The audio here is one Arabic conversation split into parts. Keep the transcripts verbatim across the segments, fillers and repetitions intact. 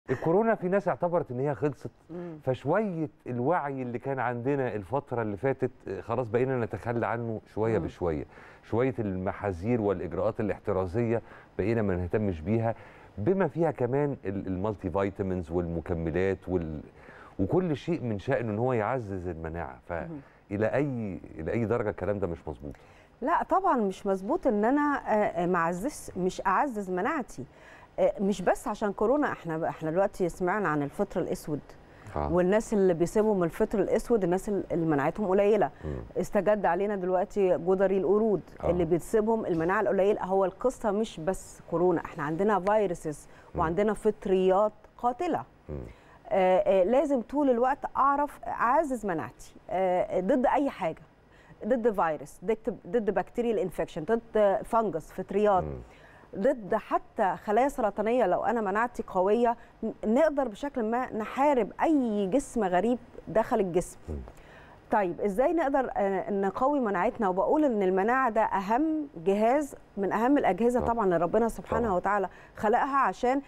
الكورونا في ناس اعتبرت ان هي خلصت، فشويه الوعي اللي كان عندنا الفتره اللي فاتت خلاص بقينا نتخلى عنه شويه بشويه، شويه المحاذير والاجراءات الاحترازيه بقينا ما نهتمش بيها، بما فيها كمان المالتي فيتامينز والمكملات وال... وكل شيء من شأنه ان هو يعزز المناعه. فالى اي الى اي درجه الكلام ده مش مظبوط؟ لا طبعا مش مظبوط ان انا ما اعزز مش اعزز مناعتي، مش بس عشان كورونا. احنا احنا دلوقتي سمعنا عن الفطر الاسود آه. والناس اللي بيسيبهم الفطر الاسود الناس اللي مناعتهم قليله. مم. استجد علينا دلوقتي جدري القرود آه. اللي بتسيبهم المناعه القليله. هو القصه مش بس كورونا، احنا عندنا فيروسز وعندنا فطريات قاتله. آه آه لازم طول الوقت اعرف اعزز مناعتي آه ضد اي حاجه، ضد فيروس، ضد ضد بكتيريا انفكشن، ضد فنجس، فطريات، مم. ضد حتى خلايا سرطانيه. لو انا مناعتي قويه نقدر بشكل ما نحارب اي جسم غريب دخل الجسم. م. طيب ازاي نقدر نقوي مناعتنا؟ وبقول ان المناعه ده اهم جهاز من اهم الاجهزه طبعا اللي ربنا سبحانه طبعا. وتعالى خلقها عشان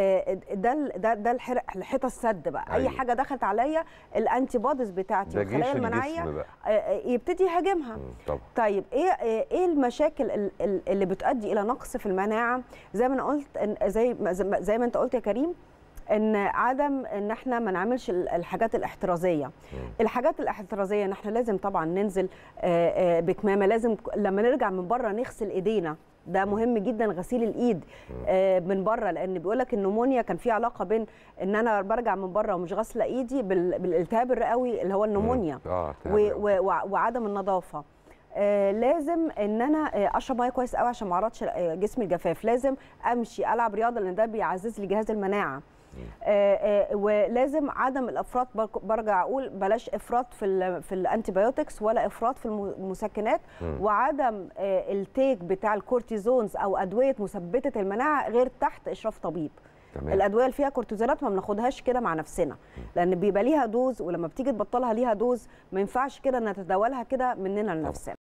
ده ده ده الحيطه السد بقى. أيوة. اي حاجه دخلت عليا الانتي بوديز بتاعتي والخلايا المناعيه يبتدي يهاجمها. طيب ايه ايه المشاكل اللي بتؤدي الى نقص في المناعه؟ زي ما انا قلت، زي زي ما انت قلت يا كريم، ان عدم ان احنا ما نعملش الحاجات الاحترازيه. م. الحاجات الاحترازيه ان احنا لازم طبعا ننزل بكمامه، لازم لما نرجع من بره نغسل ايدينا، ده مهم جدا غسيل الايد آه من بره، لان بيقول لك النمونيا كان في علاقه بين ان انا برجع من بره ومش غاسله ايدي بالالتهاب الرئوي اللي هو النمونيا آه وعدم النظافه. آه لازم ان انا اشرب ميه كويس قوي عشان ما اعرضش جسمي الجفاف، لازم امشي العب رياضه لان ده بيعزز لي جهاز المناعه. آه آه ولازم عدم الافراط، برجع اقول بلاش افراط في ال في الانتيبيوتكس ولا افراط في المسكنات، م. وعدم آه التيك بتاع الكورتيزونز او ادويه مثبته المناعه غير تحت اشراف طبيب. تمام. الادويه اللي فيها كورتيزونات ما بناخدهاش كده مع نفسنا، لان بيبقى ليها دوز، ولما بتيجي تبطلها ليها دوز، ما ينفعش كده نتداولها كده مننا لنفسنا.